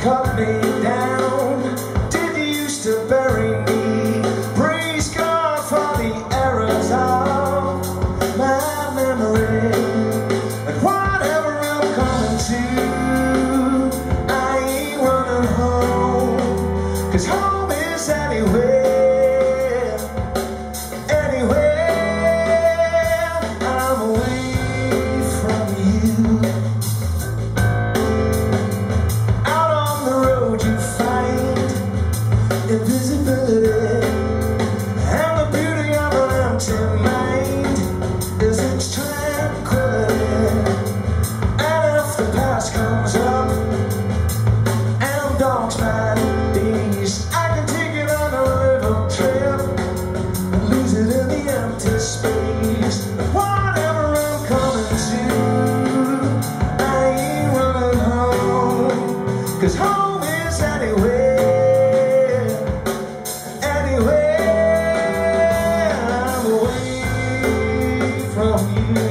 cut me down? Did you used to bury me? Praise God for the errors of my memory. And whatever I'm coming to, I ain't running home, 'cause home is anywhere. Invisibility and the beauty of an empty mind is its tranquility. And if the past comes up and dogs my days, I can take it on a little trip and lose it in the empty space. Whatever I'm coming to, I ain't running home, 'cause home is anywhere. From you.